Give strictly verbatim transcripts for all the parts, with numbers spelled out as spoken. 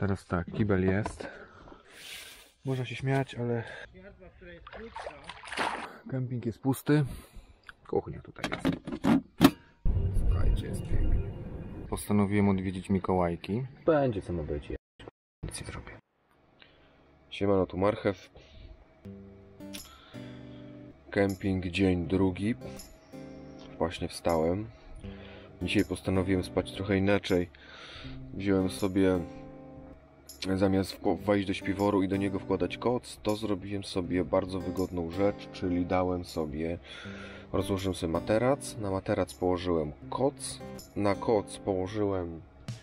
Teraz tak, kibel jest. Można się śmiać, ale kemping jest pusty. Kuchnia tutaj jest. Słuchajcie, jest pięknie. Postanowiłem odwiedzić Mikołajki. Będzie co ma być. Ja nic nie zrobię. Siemano, tu Marchew. Kemping dzień drugi. Właśnie wstałem. Dzisiaj postanowiłem spać trochę inaczej. Wziąłem sobie, zamiast wejść do śpiworu i do niego wkładać koc, to zrobiłem sobie bardzo wygodną rzecz, czyli dałem sobie, rozłożyłem sobie materac, na materac położyłem koc, na koc położyłem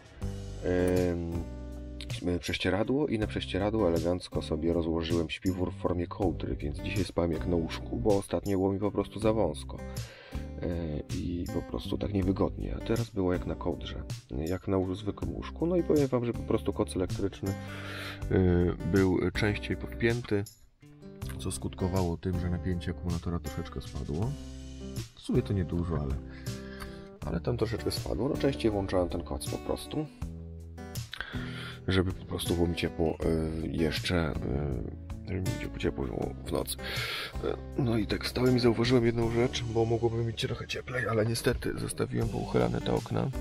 yy, prześcieradło i na prześcieradło elegancko sobie rozłożyłem śpiwór w formie kołdry, więc dzisiaj spałem jak na łóżku, bo ostatnio było mi po prostu za wąsko. I po prostu tak niewygodnie, a teraz było jak na kołdrze, jak na zwykłym łóżku. No i powiem wam, że po prostu koc elektryczny był częściej podpięty, co skutkowało tym, że napięcie akumulatora troszeczkę spadło. W sumie to niedużo, ale, ale tam troszeczkę spadło. No częściej włączałem ten koc po prostu, żeby po prostu było mi ciepło jeszcze, żeby mi ciepło, ciepło w nocy. No i tak wstałem i zauważyłem jedną rzecz, bo mogłoby mi być trochę cieplej, ale niestety zostawiłem pouchylane te okna.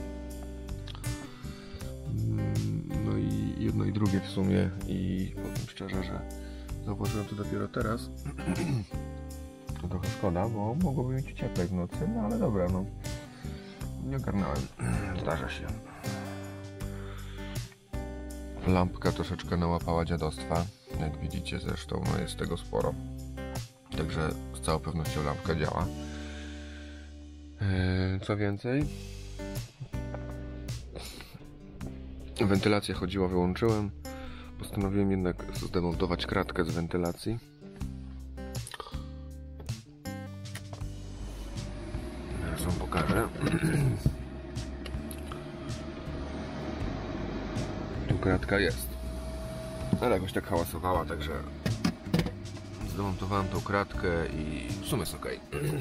No i jedno i drugie w sumie, i powiem szczerze, że zauważyłem to dopiero teraz. To trochę szkoda, bo mogłoby mi być cieplej w nocy, no ale dobra, no nie ogarnąłem. Zdarza się. Lampka troszeczkę nałapała dziadostwa, jak widzicie zresztą, no jest tego sporo. Także z całą pewnością lampka działa. Eee, co więcej, wentylację chodziła, wyłączyłem. Postanowiłem jednak zdemontować kratkę z wentylacji. Teraz wam pokażę. Tu kratka jest, ale jakoś tak hałasowała, także zdemontowałem tą kratkę i w sumie jest ok.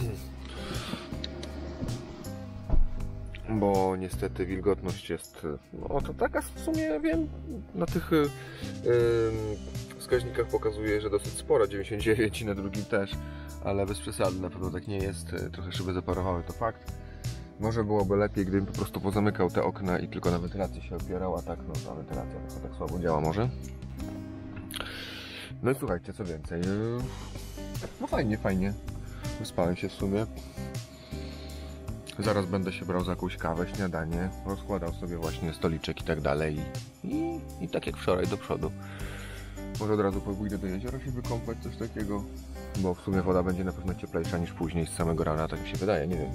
Bo niestety wilgotność jest, no to taka w sumie, wiem, na tych yy, wskaźnikach pokazuje, że dosyć spora, dziewięćdziesiąt dziewięć, i na drugim też, ale bez przesady, na pewno tak nie jest, trochę szyby zaparowały, to fakt. Może byłoby lepiej, gdybym po prostu pozamykał te okna i tylko na wentylację się opierał, a tak, no ta wentylacja tak, tak słabo działa może. No i słuchajcie, co więcej, no fajnie, fajnie, wyspałem się w sumie. Zaraz będę się brał za jakąś kawę, śniadanie, rozkładał sobie właśnie stoliczek i tak dalej i, i, i tak jak wczoraj do przodu. Może od razu pójdę do jeziora się wykąpać, coś takiego, bo w sumie woda będzie na pewno cieplejsza niż później z samego rana, tak mi się wydaje, nie wiem.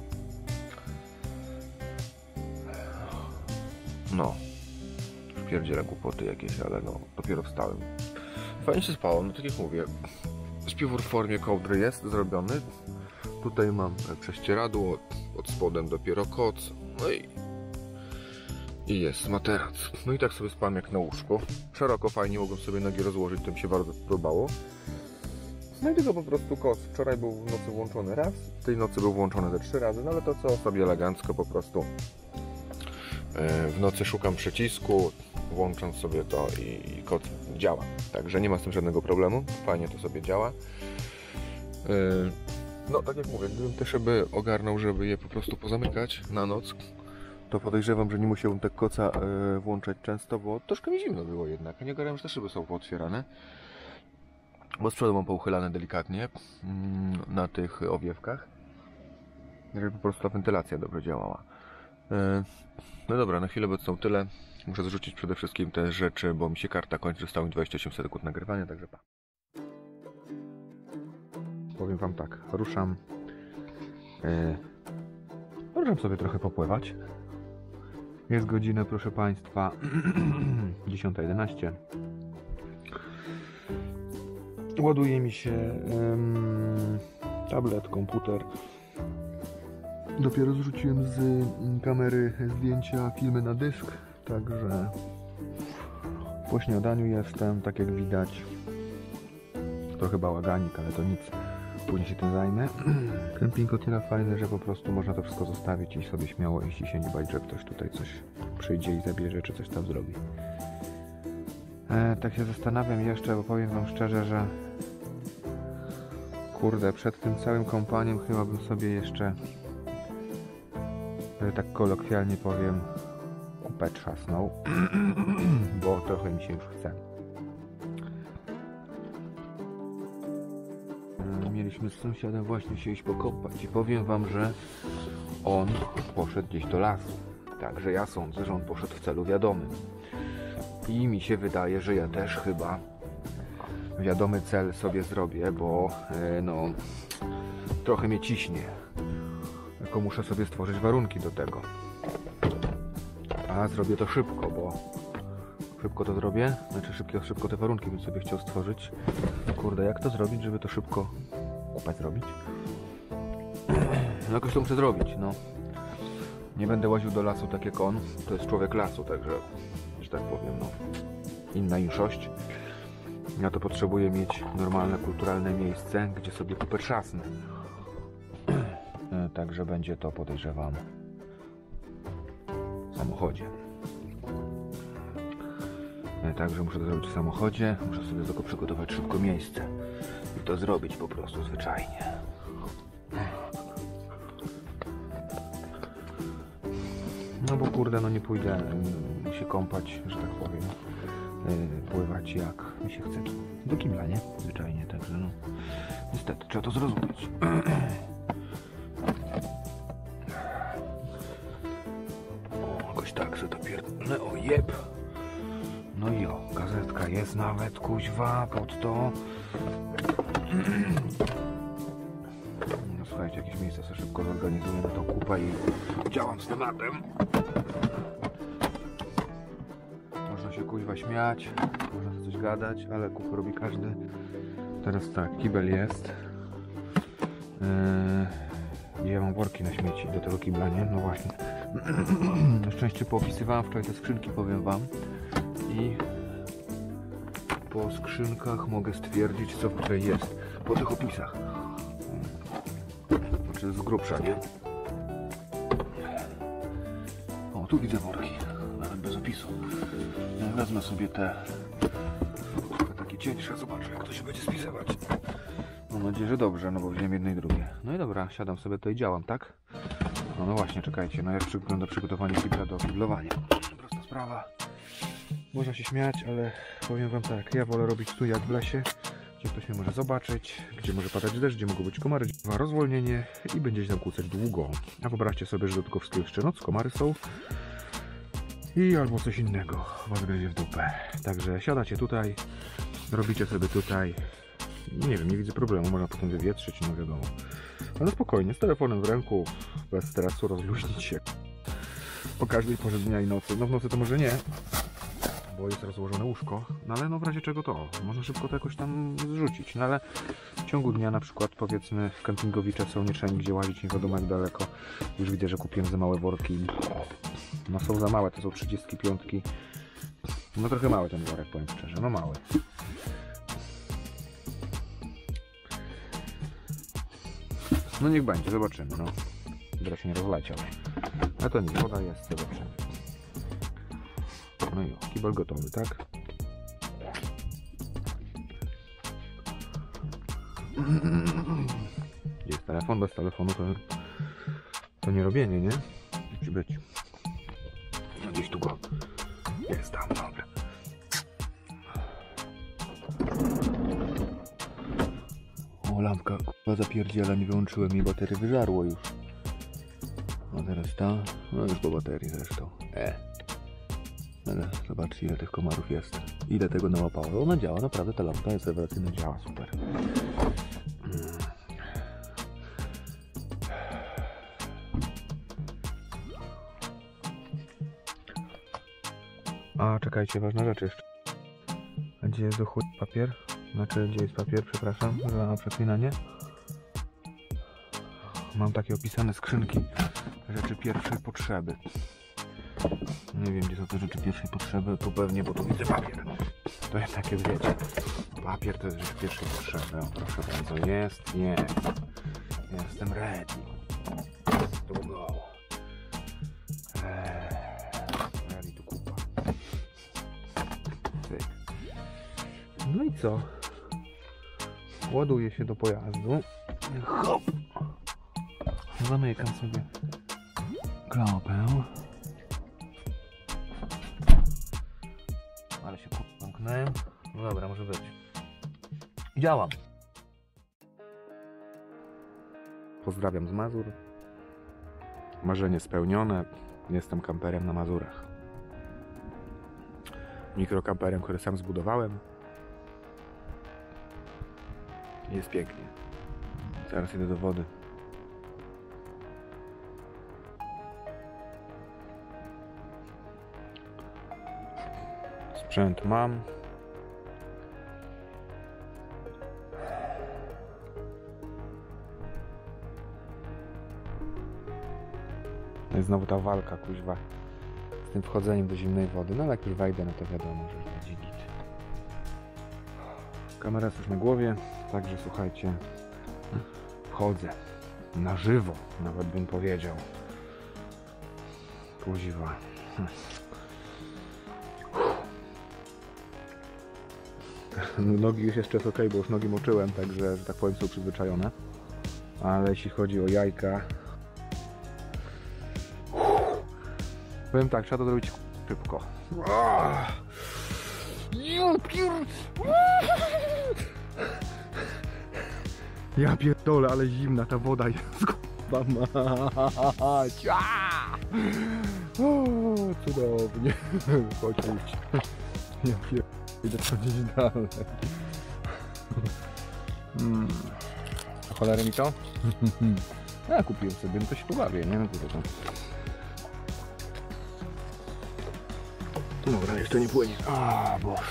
No, pierdzielę głupoty jakieś, ale no, dopiero wstałem. Fajnie się spało, no tak jak mówię, śpiwór w formie kołdry jest zrobiony. Tutaj mam prześcieradło, pod spodem dopiero koc, no i, i jest materac. No i tak sobie spałem jak na łóżku. Szeroko, fajnie, mogłem sobie nogi rozłożyć, to mi się bardzo podobało. No i tylko po prostu koc. Wczoraj był w nocy włączony raz, w tej nocy był włączony ze trzy razy, no ale to co sobie elegancko po prostu. W nocy szukam przycisku, włączam sobie to i, i koc działa. Także nie ma z tym żadnego problemu, fajnie to sobie działa. No tak jak mówię, gdybym te szyby ogarnął, żeby je po prostu pozamykać na noc, to podejrzewam, że nie musiałbym tak koca włączać często, bo troszkę mi zimno było jednak, a nie ogarnąłem, że te szyby są pootwierane. Bo z przodu mam pouchylane delikatnie na tych owiewkach, żeby po prostu ta wentylacja dobrze działała. No dobra, na chwilę obecną tyle. Muszę zrzucić przede wszystkim te rzeczy, bo mi się karta kończy, zostało mi dwadzieścia osiem sekund nagrywania, także pa. Powiem wam tak, ruszam yy, ruszam sobie trochę popływać. Jest godzina, proszę państwa, dziesiąta jedenaście. Ładuje mi się yy, tablet, komputer. Dopiero zrzuciłem z kamery zdjęcia, filmy na dysk, także po śniadaniu jestem, tak jak widać. Trochę bałaganik, ale to nic, później się tym zajmę. Kemping o tyle fajny, że po prostu można to wszystko zostawić i sobie śmiało iść i się nie bać, że ktoś tutaj coś przyjdzie i zabierze, czy coś tam zrobi. E, tak się zastanawiam jeszcze, bo powiem wam szczerze, że kurde, przed tym całym kąpaniem chyba bym sobie jeszcze, że tak kolokwialnie powiem, kupę trzasnął, bo trochę mi się już chce. E, mieliśmy z sąsiadem właśnie się iść pokąpać i powiem wam, że on poszedł gdzieś do lasu. Także ja sądzę, że on poszedł w celu wiadomym. I mi się wydaje, że ja też chyba wiadomy cel sobie zrobię, bo e, no trochę mnie ciśnie. Tylko muszę sobie stworzyć warunki do tego. A zrobię to szybko, bo szybko to zrobię. Znaczy szybko, szybko te warunki bym sobie chciał stworzyć. Kurde, jak to zrobić, żeby to szybko kupę zrobić? No jakoś to muszę zrobić, no. Nie będę łaził do lasu tak jak on. To jest człowiek lasu, także, że tak powiem, no, inna inszość. Ja to potrzebuję mieć normalne, kulturalne miejsce, gdzie sobie kupę trzasnę. Także będzie to, podejrzewam, w samochodzie. Także muszę to zrobić w samochodzie. Muszę sobie tylko przygotować szybko miejsce i to zrobić po prostu zwyczajnie. No bo kurde, no nie pójdę y, się kąpać, że tak powiem, y, pływać jak mi się chce do kibla, nie? Zwyczajnie, także no niestety trzeba to zrozumieć. O, jakoś tak, że to pierdolę, o jeb. No i o, gazetka jest nawet, kuźwa, pod to. No słuchajcie, jakieś miejsce sobie szybko zorganizuję na tą kupę i działam z tematem. Można się kuźwa śmiać, można sobie coś gadać, ale kupę robi każdy. Teraz tak, kibel jest. Yy, ja mam worki na śmieci do tego kibla, nie? No właśnie. Na szczęście poopisywałem wczoraj te skrzynki, powiem wam. I po skrzynkach mogę stwierdzić, co tutaj jest. Po tych opisach. Znaczy z grubsza, nie? O, tu widzę worki. Nawet bez opisu. Ja wezmę sobie te takie cieńsze, zobaczę, jak to się będzie spisywać. Mam nadzieję, że dobrze, no bo wziąłem jedno i drugie. No i dobra, siadam sobie to i działam, tak? No, no właśnie, czekajcie, no jak wygląda przygotowanie kibla do kiblowania. Prosta sprawa. Można się śmiać, ale powiem wam tak, ja wolę robić tu jak w lesie, gdzie ktoś mnie może zobaczyć, gdzie może padać deszcz, gdzie mogą być komary, gdzie ma rozwolnienie i będzie się tam kłócać długo. A wyobraźcie sobie, że do tego wszystkiego jeszcze noc, komary są i albo coś innego was gryzie w dupę. Także siadacie tutaj, robicie sobie tutaj, nie wiem, nie widzę problemu, można potem wywietrzyć, no wiadomo. Ale spokojnie, z telefonem w ręku, bez stresu, rozluźnić się po każdej porze dnia i nocy. No w nocy to może nie, bo jest rozłożone łóżko, no ale no w razie czego to, można szybko to jakoś tam zrzucić, no ale w ciągu dnia na przykład, powiedzmy, kempingowicze są, nie trzeba nigdzie łazić, nie wiadomo jak daleko. Już widzę, że kupiłem za małe worki, no są za małe, to są trzydziestki piątki, no trochę mały ten worek, powiem szczerze, no mały. No niech będzie, zobaczymy, no. Dobra, się nie rozleciał. A to nie, woda jest, zobaczymy. No i o, kibel gotowy, tak? Jest telefon, bez telefonu to, to nie robienie, nie? Musi być. No gdzieś tu go jest tam, dobra. O, lampka, kurwa, zapierdziela, nie wyłączyłem jej, baterii wyżarło już. No teraz ta, no już po baterii zresztą. E. Ale zobaczcie, ile tych komarów jest. Ile tego nałapało. Ona działa, naprawdę ta lampka jest rewelacyjna, działa super. Hmm. A czekajcie, ważna rzecz jeszcze. A gdzie jest do chuj papier? Znaczy, gdzie jest papier, przepraszam za przeklinanie. Mam takie opisane skrzynki rzeczy pierwszej potrzeby. Nie wiem, gdzie są te rzeczy pierwszej potrzeby, to pewnie, bo tu widzę papier. To jest takie, wiecie, papier to jest rzecz pierwszej potrzeby. O, proszę bardzo, jest, jest. Jestem ready. To go. Eee, ready to kupa. Cyk. No i co? Ładuję się do pojazdu. Hop! Zamykam sobie klapę. Ale się zamknąłem. No dobra, może być. Działam. Pozdrawiam z Mazur. Marzenie spełnione. Jestem kamperem na Mazurach. Mikrokamperem, który sam zbudowałem. Jest pięknie. Teraz idę do wody. Sprzęt mam. No i znowu ta walka, kuźwa, z tym wchodzeniem do zimnej wody. No ale jak już wejdę, no to wiadomo, że będzie git. Kamera jest już na głowie, także słuchajcie, wchodzę na żywo, nawet bym powiedział. Kuźwa. Nogi już jeszcze jest ok, bo już nogi moczyłem, także, że tak powiem, są przyzwyczajone. Ale jeśli chodzi o jajka, powiem tak, trzeba to zrobić szybko. Ja pierdolę, ale zimna ta woda jest, kurwa mać. O, cudownie. Chodź, idź. Ja pierdolę, idę co gdzieś dalej. Hmm. A cholerę mi to? Ja kupiłem sobie, no to się pobawię, nie? No to to. Dobra, jeszcze nie płynie. A, Boże.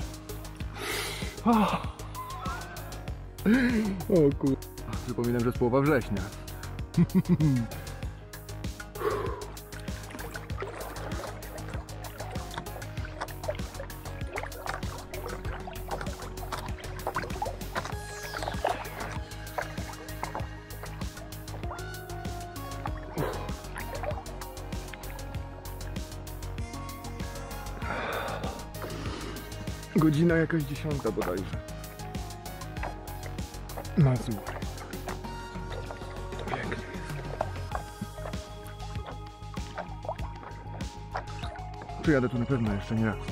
O, o kur... Przypominam, że jest połowa września. Godzina jakaś dziesiąta bodajże. Mazur. Pięknie jest. Przyjadę tu na pewno jeszcze nie raz.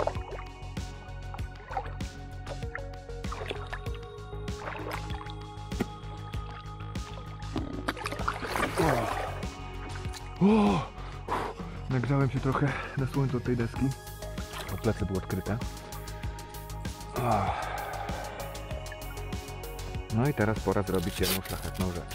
O! O! Nagrzałem się trochę na słońcu od tej deski. O, plecy były odkryte. No i teraz pora zrobić jedną szlachetną rzecz.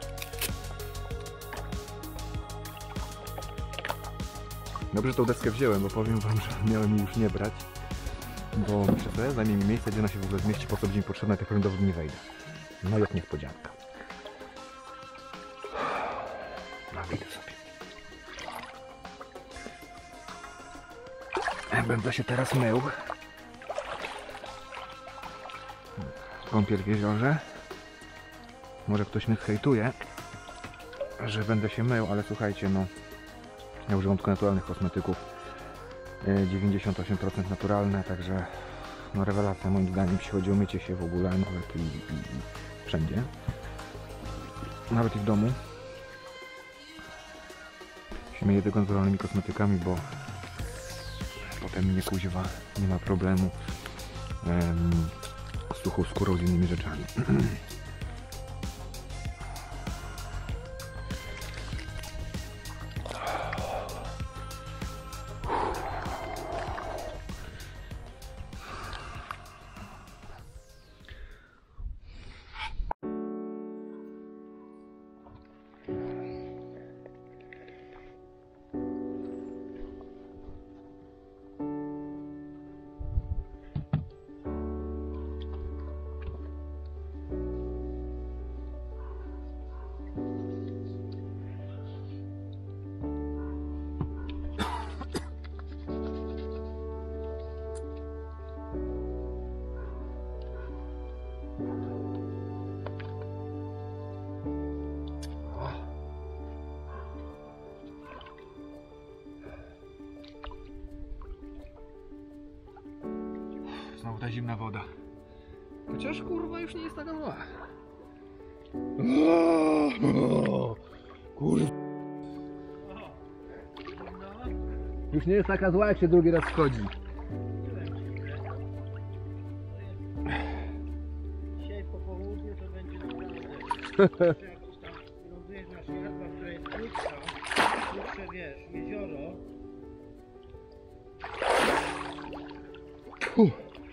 Dobrze tą deskę wziąłem, bo powiem wam, że miałem jej już nie brać. Bo myślę sobie, zajmie mi miejsce, gdzie ona się w ogóle zmieści, po co będzie mi potrzebna, tak powiem, do wody nie wejdę. No jak niespodzianka. No widzę sobie. Będę się teraz mył. Kąpiel w jeziorze. Może ktoś mnie hejtuje, że będę się mył, ale słuchajcie, no ja używam tylko naturalnych kosmetyków, dziewięćdziesiąt osiem procent naturalne, także no rewelacja moim zdaniem, jeśli chodzi o mycie się w ogóle, nawet i, i, i wszędzie, nawet i w domu. Się myję tylko naturalnymi kosmetykami, bo potem mnie kuźwa, nie ma problemu um, z suchą skórą, z innymi rzeczami. Znowu ta zimna woda. Chociaż kurwa już nie jest taka zła. Kurwa. Już nie jest taka zła, jak się drugi raz wchodzi. Dzisiaj po południu to będzie naprawdę. Jak gdzieś tam lądujesz na światła, które jest krótsza, krótsze, wiesz, jezioro. Uff.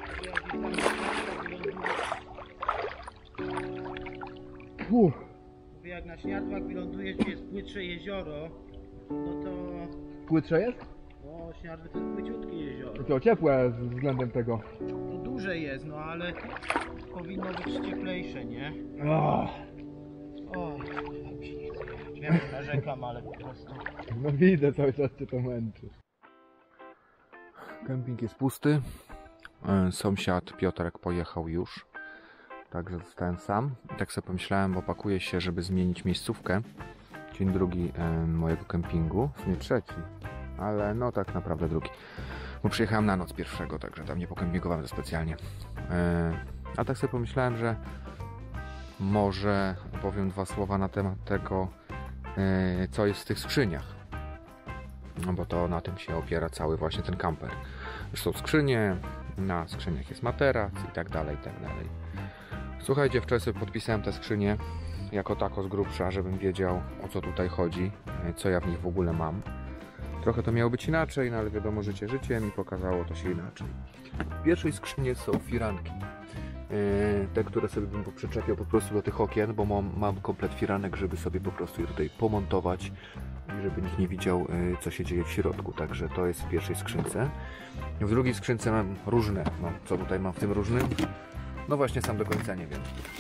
Mówię, jak na Śniadłach wylądujesz, gdzie jest płytsze jezioro, no to... Płytsze jest? No, Śniadły to jest płyciutkie jezioro. To ciepłe względem tego. No duże jest, no ale powinno być cieplejsze, nie? Oh. O, tak się nie chce. Wiem, że narzekam, ale po prostu... No widzę, cały czas cię to męczy. Kemping jest pusty. Sąsiad Piotrek pojechał już. Także zostałem sam. I tak sobie pomyślałem, bo pakuję się, żeby zmienić miejscówkę. Dzień drugi e, mojego kempingu. W sumie trzeci. Ale no tak naprawdę drugi. Bo przyjechałem na noc pierwszego, także tam nie pokempingowałem specjalnie. E, a tak sobie pomyślałem, że może opowiem dwa słowa na temat tego, e, co jest w tych skrzyniach. No bo to na tym się opiera cały właśnie ten kamper. Są skrzynie, na skrzyniach jest materac i tak dalej, i tak dalej. Słuchajcie, wczoraj sobie podpisałem te skrzynie jako tako z grubsza, żebym wiedział, o co tutaj chodzi, co ja w nich w ogóle mam. Trochę to miało być inaczej, no ale wiadomo, życie życiem i pokazało to się inaczej. W pierwszej skrzyni są firanki. Te, które sobie bym przyczepiał po prostu do tych okien, bo mam, mam komplet firanek, żeby sobie po prostu je tutaj pomontować i żeby nikt nie widział, co się dzieje w środku. Także to jest w pierwszej skrzynce. W drugiej skrzynce mam różne. No, co tutaj mam w tym różnym? No właśnie, sam do końca nie wiem.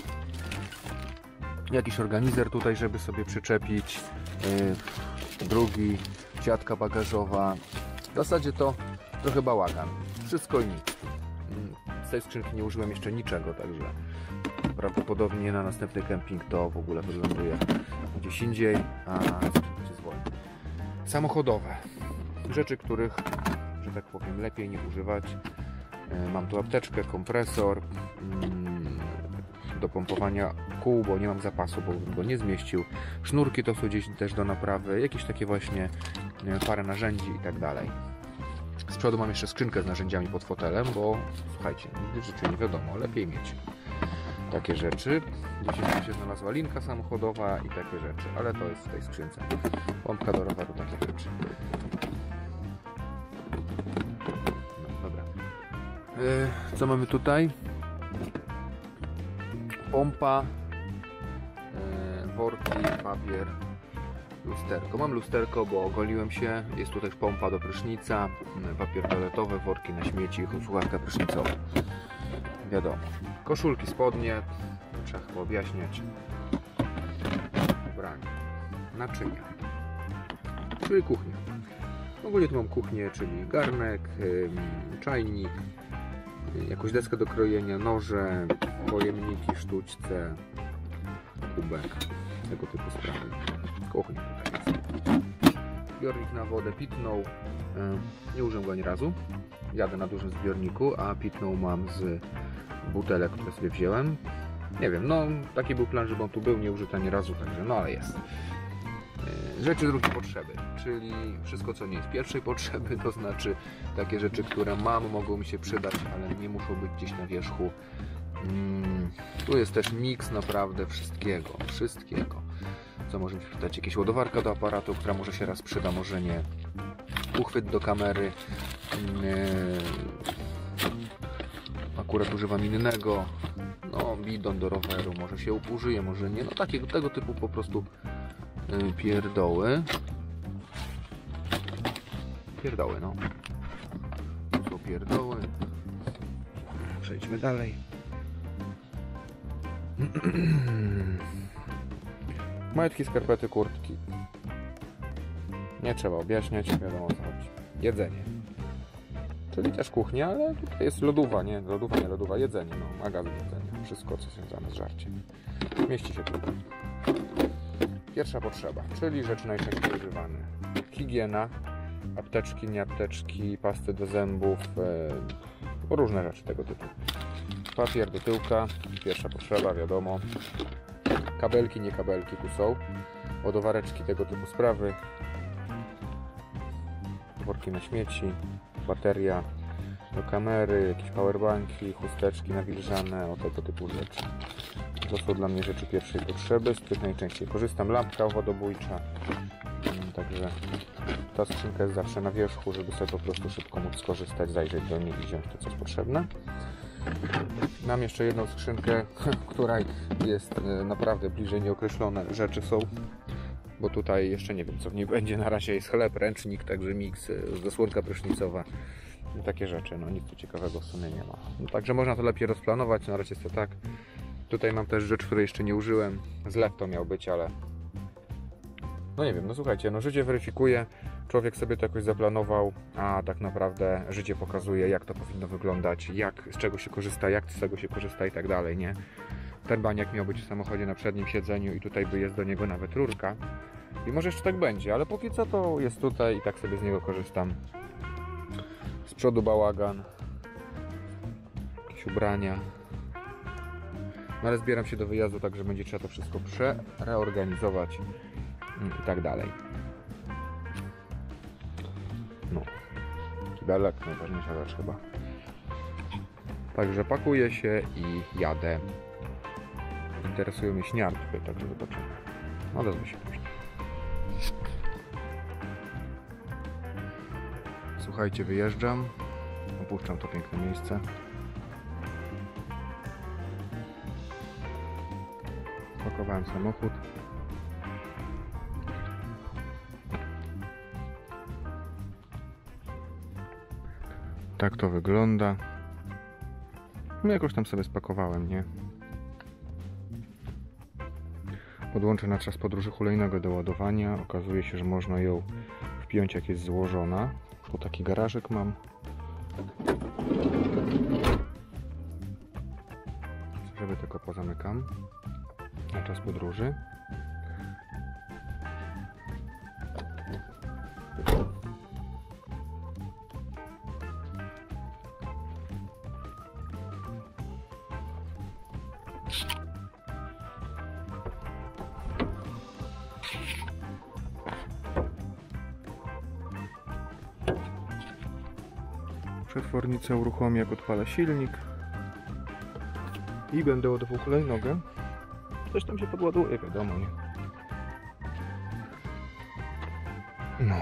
Jakiś organizer tutaj, żeby sobie przyczepić. Yy, drugi, siatka bagażowa. W zasadzie to trochę bałagan. Wszystko i nic. Z tej skrzynki nie użyłem jeszcze niczego, także prawdopodobnie na następny kemping to w ogóle wyląduje gdzieś indziej, a skrzynka się zwolni. Samochodowe. Rzeczy, których, że tak powiem, lepiej nie używać. Mam tu apteczkę, kompresor do pompowania kół, bo nie mam zapasu, bo bym go nie zmieścił. Sznurki to są gdzieś też do naprawy, jakieś takie właśnie parę narzędzi i tak dalej. Z przodu mam jeszcze skrzynkę z narzędziami pod fotelem, bo słuchajcie, nigdy w życiu nie wiadomo, lepiej mieć takie rzeczy. Gdzieś się znalazła linka samochodowa i takie rzeczy, ale to jest w tej skrzynce. Pompka do roweru, takie rzeczy. No, dobra. Yy, co mamy tutaj? Pompa, yy, worki, papier, lusterko. Mam lusterko, bo ogoliłem się. Jest tu też pompa do prysznica, papier toaletowy, worki na śmieci, sucharka prysznicowa. Wiadomo. Koszulki, spodnie. Trzeba chyba objaśniać. Ubranie. Naczynia. Czyli kuchnia. Ogólnie tu mam kuchnię, czyli garnek, yy, czajnik, yy, jakąś deskę do krojenia, noże, pojemniki, sztućce, kubek, tego typu sprawy. Kuchnia tutaj jest. Zbiornik na wodę pitną. Yy, nie użyłem go ani razu. Jadę na dużym zbiorniku, a pitną mam z butelek, które sobie wziąłem. Nie wiem, no taki był plan, żeby on tu był, nie użyty ani razu, także no ale jest. Rzeczy drugiej potrzeby, czyli wszystko, co nie jest pierwszej potrzeby, to znaczy takie rzeczy, które mam, mogą mi się przydać, ale nie muszą być gdzieś na wierzchu. Hmm, tu jest też miks naprawdę wszystkiego, wszystkiego, co może mi się przydać. Jakieś ładowarka do aparatu, która może się raz przyda, może nie. Uchwyt do kamery. Hmm, akurat używam innego. No, bidon do roweru, może się użyje, może nie. No takiego tego typu po prostu pierdoły. Pierdoły, no. Tu są pierdoły. Przejdźmy dalej. Majtki, skarpety, kurtki. Nie trzeba objaśniać, wiadomo o co chodzi. Jedzenie. Czyli też kuchnia, ale tutaj jest lodówa, nie? Lodówa, nie lodówa, jedzenie, no. Magazyn jedzenia. Wszystko, co związane z żarciem. Mieści się tutaj. Pierwsza potrzeba, czyli rzeczy najczęściej używane. Higiena, apteczki, nie apteczki, pasty do zębów, różne rzeczy tego typu. Papier do tyłka, pierwsza potrzeba, wiadomo. Kabelki, nie kabelki tu są. Ładowareczki, tego typu sprawy. Worki na śmieci, bateria do kamery, jakieś powerbanki, chusteczki nawilżane, o tego typu rzeczy. To są dla mnie rzeczy pierwszej potrzeby, z których najczęściej korzystam. Lampka wodobójcza, także ta skrzynka jest zawsze na wierzchu, żeby sobie po prostu szybko móc skorzystać, zajrzeć do niej i wziąć to, co jest potrzebne. Mam jeszcze jedną skrzynkę, w której jest naprawdę bliżej nieokreślone rzeczy są, bo tutaj jeszcze nie wiem, co w niej będzie. Na razie jest chleb, ręcznik, także miks, zasłonka prysznicowa, takie rzeczy. No nic tu ciekawego w sumie nie ma. No, także można to lepiej rozplanować, na razie jest to tak. Tutaj mam też rzecz, której jeszcze nie użyłem. Zlew to miał być, ale no nie wiem, no słuchajcie, no życie weryfikuje. Człowiek sobie to jakoś zaplanował, a tak naprawdę życie pokazuje, jak to powinno wyglądać, jak, z czego się korzysta, jak z tego się korzysta i tak dalej, nie? Ten baniak miał być w samochodzie na przednim siedzeniu i tutaj by jest do niego nawet rurka. I może jeszcze tak będzie, ale póki co to jest tutaj i tak sobie z niego korzystam. Z przodu bałagan, jakieś ubrania. No ale zbieram się do wyjazdu, także będzie trzeba to wszystko przereorganizować i tak dalej. No, kibelek, najważniejsza rzecz chyba. Także pakuję się i jadę. Interesują mnie śniartwy, także zobaczymy. Odezwę się później. Słuchajcie, wyjeżdżam. Opuszczam to piękne miejsce. Pakowałem samochód. Tak to wygląda. No jakoś tam sobie spakowałem, nie? Podłączę na czas podróży hulajnogę do ładowania. Okazuje się, że można ją wpiąć, jak jest złożona. Tu taki garażyk mam. Żeby tylko pozamykam na czas podróży. Przetwornicę uruchomię, jak odpala silnik i będę ładował hulajnogę. Coś tam się podładuje, wiadomo, nie? No.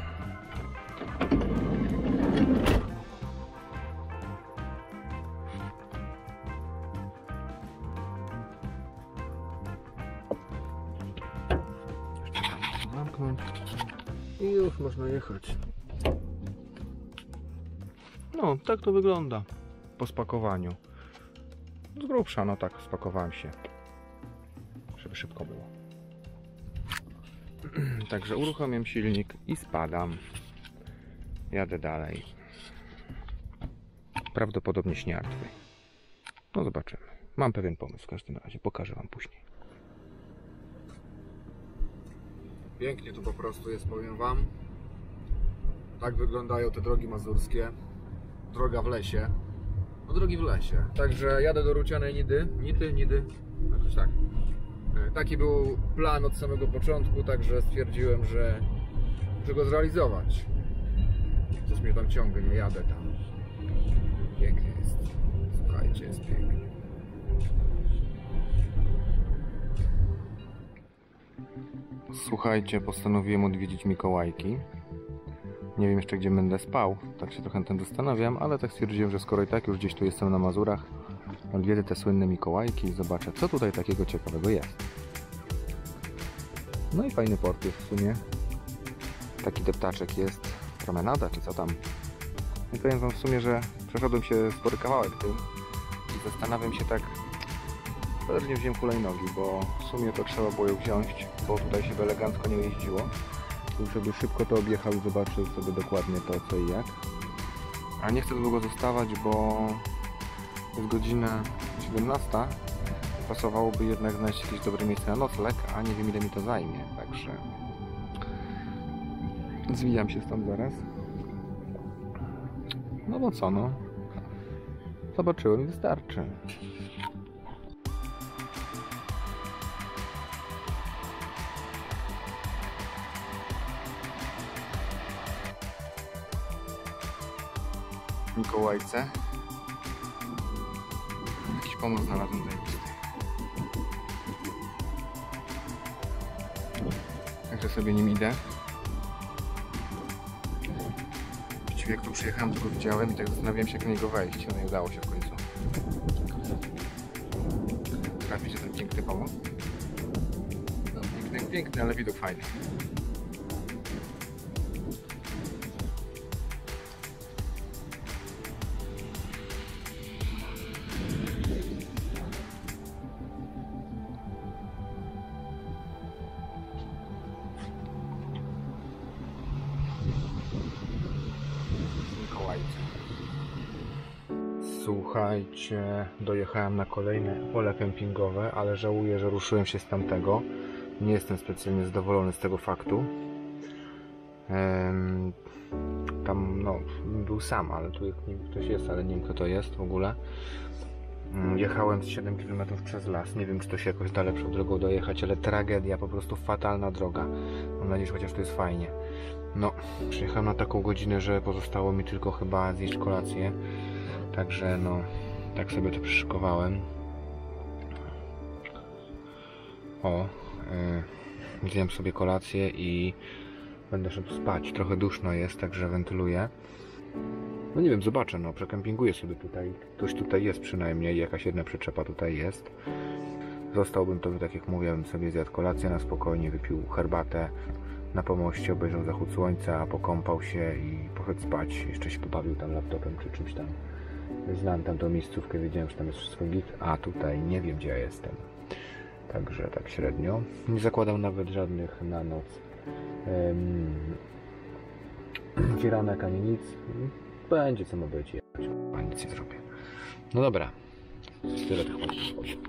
Zamknąć i już można jechać. No, tak to wygląda po spakowaniu. Z grubsza, no tak, spakowałem się, żeby szybko było. Także uruchamiam silnik i spadam. Jadę dalej. Prawdopodobnie śniartwy. No zobaczymy. Mam pewien pomysł w każdym razie. Pokażę wam później. Pięknie tu po prostu jest, powiem wam. Tak wyglądają te drogi mazurskie. Droga w lesie. No drogi w lesie. Także jadę do Rucianej Nidy. Nidy, Nidy. Jakoś tak. Taki był plan od samego początku, także stwierdziłem, że, że go zrealizować. Coś mnie tam ciągnie, jadę tam. Pięknie jest. Słuchajcie, jest pięknie. Słuchajcie, postanowiłem odwiedzić Mikołajki. Nie wiem jeszcze, gdzie będę spał, tak się trochę tym zastanawiam, ale tak stwierdziłem, że skoro i tak już gdzieś tu jestem na Mazurach, odwiedzę te słynne Mikołajki i zobaczę, co tutaj takiego ciekawego jest. No i fajny port jest w sumie. Taki deptaczek jest, promenada czy co tam. I powiem wam w sumie, że przeszedłem się spory kawałek tym i zastanawiam się tak, że nie wziąłem hulajnogi, bo w sumie to trzeba było ją wziąć, bo tutaj się elegancko nie jeździło. Już żeby szybko to objechał i zobaczył sobie dokładnie to, co i jak. A nie chcę długo zostawać, bo jest godzina siedemnasta. Pasowałoby jednak znaleźć jakieś dobre miejsce na nocleg, a nie wiem, ile mi to zajmie, także zwijam się stąd zaraz. No bo co, no. Zobaczyłem i wystarczy. Mikołajce. Jakiś pomoc znalazłem zajebisty. Także sobie nim idę. Właściwie jak tu przyjechałem, to go widziałem i tak zastanawiałem się, jak na niego wejść. No i udało się w końcu. Traficie ten piękny pomoc. No, piękny, piękny, ale widok fajny. Słuchajcie, dojechałem na kolejne pole kempingowe, ale żałuję, że ruszyłem się z tamtego. Nie jestem specjalnie zadowolony z tego faktu. Ehm, tam, no, był sam, ale tu ktoś jest, ale nie wiem, kto to jest w ogóle. Jechałem z siedem kilometrów przez las. Nie wiem, czy to się jakoś da lepszą drogą dojechać, ale tragedia, po prostu fatalna droga. Mam nadzieję, że chociaż to jest fajnie. No, przyjechałem na taką godzinę, że pozostało mi tylko chyba zjeść kolację. Także no, tak sobie to przyszykowałem. O, yy, zjem sobie kolację i będę szedł spać. Trochę duszno jest, także wentyluję. No nie wiem, zobaczę, no, przekempinguję sobie tutaj. Ktoś tutaj jest przynajmniej, jakaś jedna przyczepa tutaj jest. Zostałbym to, tak jak mówiłem, sobie zjadł kolację na spokojnie, wypił herbatę na pomoście, obejrzał zachód słońca, pokąpał się i poszedł spać. Jeszcze się pobawił tam laptopem czy czymś tam. Znam tam tą miejscówkę, wiedziałem, że tam jest wszystko git, a tutaj nie wiem, gdzie ja jestem. Także tak średnio. Nie zakładam nawet żadnych na noc um, firanek ani nic. Będzie co ma być, ja nic nie zrobię. No dobra, tyle tych moich